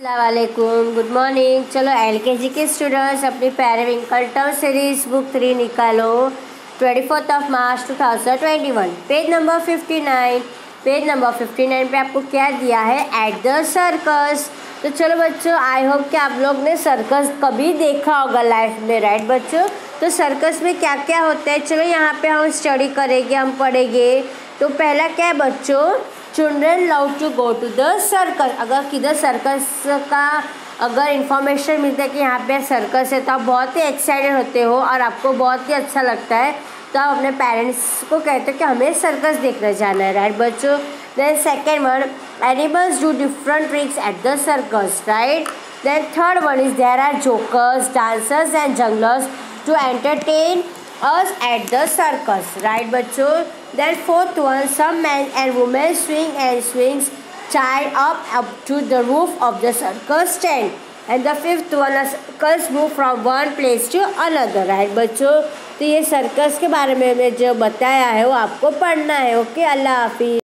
अस्सलामुअलैकुम, good morning. चलो LKG के स्टूडेंट्स अपनी पेरिविंकल टर्म सीरीज बुक 3 निकालो। 24 March 2021 page number 59। Page number 59 पे आपको क्या दिया है, एट द सर्कस। तो चलो बच्चों, आई होप कि आप लोग ने सर्कस कभी देखा होगा लाइफ में, राइट बच्चों। तो सर्कस में क्या क्या होता है, चलो यहाँ पे हम स्टडी करेंगे, हम पढ़ेंगे। तो पहला क्या है बच्चों, children love to go to the circus. अगर किधर सर्कस का अगर इन्फॉर्मेशन मिलता है कि यहाँ पे सर्कस है तो आप बहुत ही एक्साइटेड होते हो और आपको बहुत ही अच्छा लगता है, तो आप अपने पेरेंट्स को कहते हो कि हमें सर्कस देखने जाना है, राइट बच्चों। Then second one, animals do different tricks at the circus, right. Then third one is there are jokers, dancers and jugglers to entertain us at the circus, right बच्चों। Then fourth one, some men and women swing and swings tied up to the roof of the circus tent. And the fifth one, a circus move from one place to another, right बच्चों। तो ये circus के बारे में जो बताया है वो आपको पढ़ना है। ओके, अल्लाह हाफिज़।